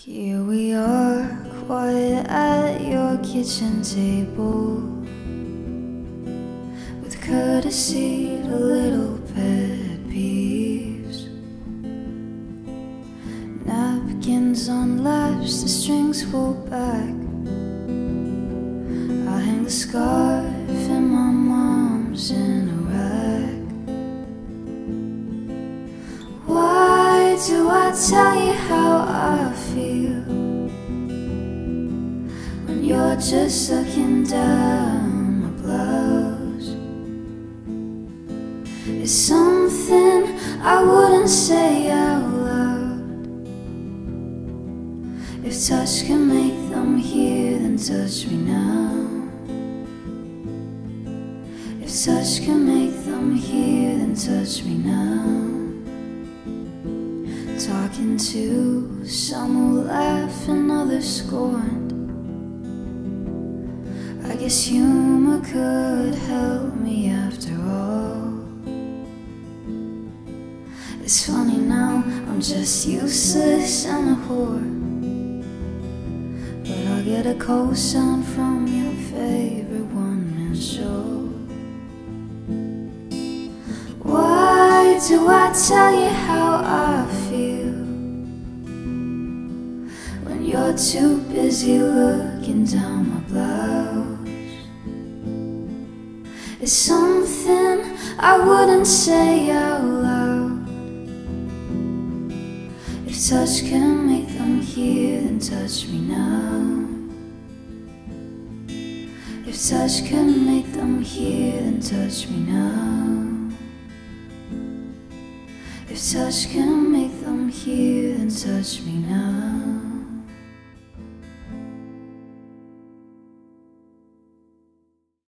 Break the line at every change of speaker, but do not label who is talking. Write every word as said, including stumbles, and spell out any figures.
Here we are, quiet at your kitchen table, with courtesy to little pet peeves. Napkins on laps, the strings pull back. I hang the scarf and my mom's in a rack. Why do I tell you how I feel when you're just sucking down my blouse? It's something I wouldn't say out loud. If touch can make them hear, then touch me now. If touch can make them hear, then touch me now. Talking to some who laugh and others scorned. I guess humor could help me after all. It's funny now, I'm just useless and a whore, but I'll get a cosign from your favorite one-man show. Why do I tell you how I feel when you're too busy looking down my blouse? It's something I wouldn't say out loud. If touch can make them hear, then touch me now. If touch can make them hear, then touch me now. If touch can make them hear, then touch me now.